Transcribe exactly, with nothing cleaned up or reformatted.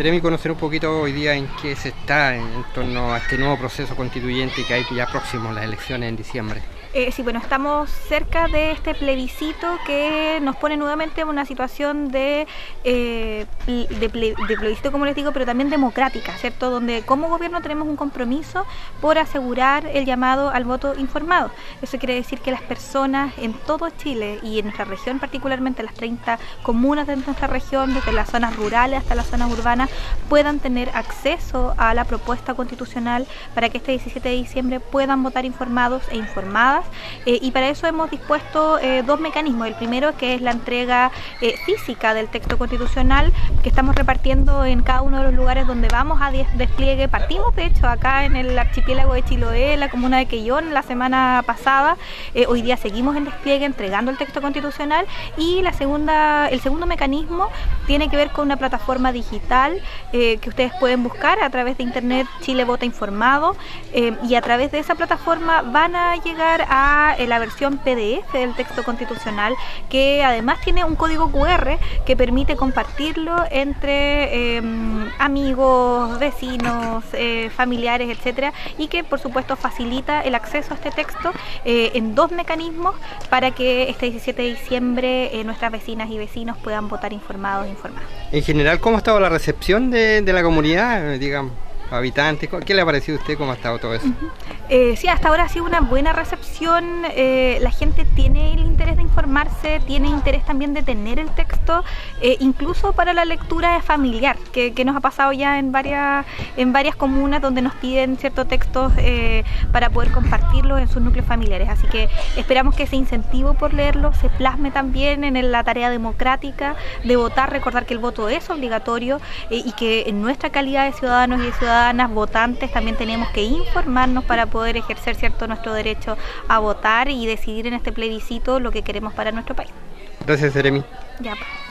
Seremi, conocer un poquito hoy día en qué se está en, en torno a este nuevo proceso constituyente que hay ya próximo, las elecciones en diciembre. Eh, sí, bueno, estamos cerca de este plebiscito que nos pone nuevamente en una situación de, eh, de, ple, de plebiscito, como les digo, pero también democrática, ¿cierto? Donde como gobierno tenemos un compromiso por asegurar el llamado al voto informado. Eso quiere decir que las personas en todo Chile y en nuestra región, particularmente las treinta comunas de nuestra región, desde las zonas rurales hasta las zonas urbanas, puedan tener acceso a la propuesta constitucional para que este diecisiete de diciembre puedan votar informados e informadas. Eh, y para eso hemos dispuesto eh, dos mecanismos. El primero, que es la entrega eh, física del texto constitucional, que estamos repartiendo en cada uno de los lugares donde vamos a despliegue. Partimos, de hecho, acá en el archipiélago de Chiloé, en la comuna de Quellón, la semana pasada. Eh, hoy día seguimos en despliegue entregando el texto constitucional. Y la segunda, el segundo mecanismo tiene que ver con una plataforma digital eh, que ustedes pueden buscar a través de internet, Chile Vota Informado, eh, y a través de esa plataforma van a llegar a a la versión P D F del texto constitucional, que además tiene un código cu erre que permite compartirlo entre eh, amigos, vecinos, eh, familiares, etcétera, y que por supuesto facilita el acceso a este texto eh, en dos mecanismos para que este diecisiete de diciembre eh, nuestras vecinas y vecinos puedan votar informados e informadas. En general, ¿cómo ha estado la recepción de, de la comunidad, digamos? Habitantes, ¿qué le ha parecido a usted? ¿Cómo ha estado todo eso? Uh-huh. eh, sí, hasta ahora ha sido una buena recepción. Eh, la gente tiene el interés de informarse, tiene interés también de tener el texto, eh, incluso para la lectura familiar, que, que nos ha pasado ya en varias, en varias comunas donde nos piden ciertos textos eh, para poder compartirlos en sus núcleos familiares. Así que esperamos que ese incentivo por leerlo se plasme también en la tarea democrática de votar. Recordar que el voto es obligatorio eh, y que en nuestra calidad de ciudadanos y de ciudadanas votantes también tenemos que informarnos para poder ejercer cierto nuestro derecho a votar y decidir en este plebiscito lo que queremos para nuestro país. Gracias, Seremi. Ya.